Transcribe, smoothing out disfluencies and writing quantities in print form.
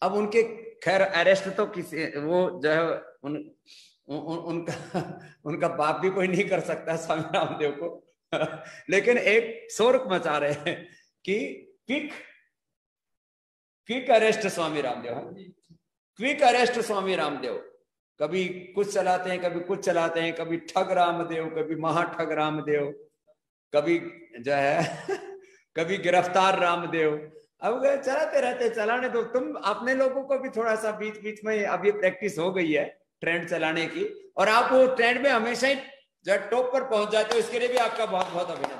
अब उनके खैर अरेस्ट तो किसी वो जो है उनका उनका बाप भी कोई नहीं कर सकता स्वामी रामदेव को लेकिन एक शोर मचा रहे हैं कि quick arrest Swami Ramdev, quick arrest Swami Ramdev. कभी कुछ चलाते हैं, कभी कुछ चलाते हैं, कभी ठग रामदेव, कभी महाठग रामदेव, कभी जो है कभी गिरफ्तार रामदेव। अब चलाते रहते, चलाने दो। तुम अपने लोगों को भी थोड़ा सा बीच बीच में अभी प्रैक्टिस हो गई है ट्रेंड चलाने की, और आप वो ट्रेंड में हमेशा ही जो टॉप पर पहुंच जाते हो, इसके लिए भी आपका बहुत बहुत अभिनंदन।